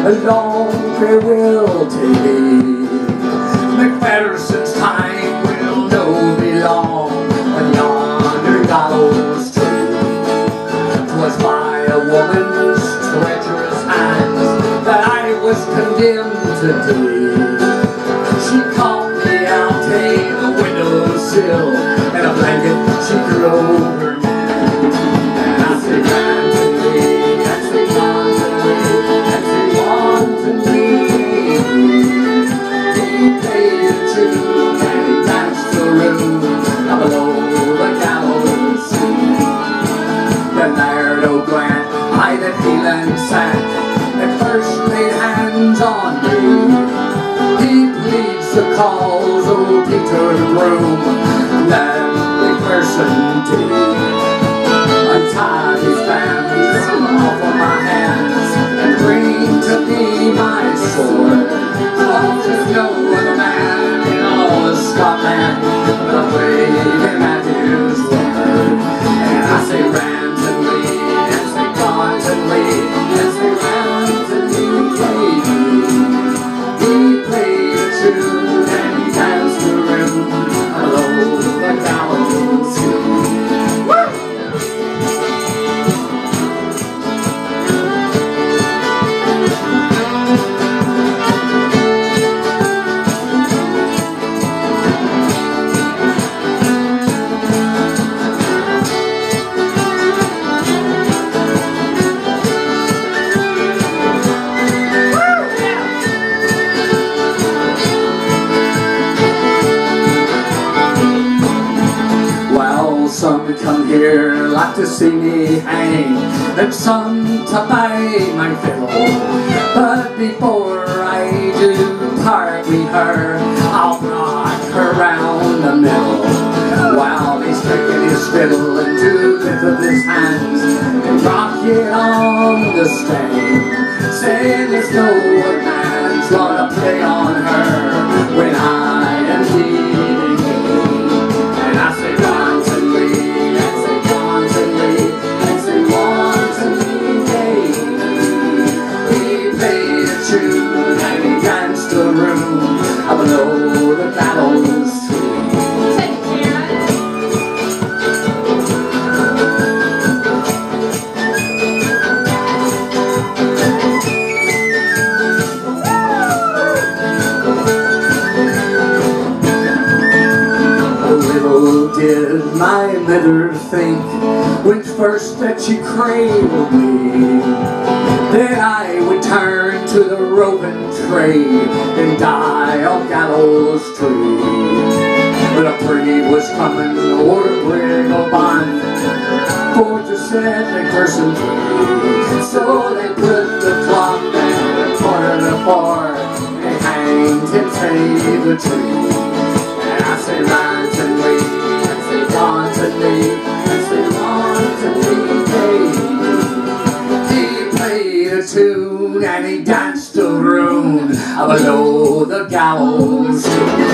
a long farewell to thee. MacPherson's time will no be long on yonder gallows tree. 'Twas by a woman's treacherous hands that I was condemned to die. She called me out to the windowsill, and a blanket she threw over me. And I said, Rant to me, and say Yonder, and say want to me. He played a tune and he danced the room below the gallows tree. The Laird o' Grant, I that Phelan sat, at first laid hands on me. He pleads the cause of Peter Broom, that MacPherson did. Untie these bands off of my hands and bring to me my sword. Oh, there's no other man in all of Scotland but wave him at his word. And I say Rant and Lee, and say Gaunt and Lee, and say Rant and Lee. He played a tune and he danced the room below the gallows tree. Some come here like to see me hang, and some to buy my fiddle. But before I do part with her, I'll rock her round the middle. While he's taking his fiddle into both of his hands and rock it on the string, saying there's no one man's gonna play on her when I am leaving him. And I say, and he danced the room below the gallows tree. Take care. Little did my mother think, when first that she cradled me, that I would turn to the roving trade and die on gallows tree. But a breed was coming o'er the brig of bond for to set MacPherson free. So they put the clock at a quarter to 4 and hanged him to the tree. And I say Rant and Lee, and say Gaunt and Lee, and say want and Lee. He played a tune and he danced the room below the gallows tree.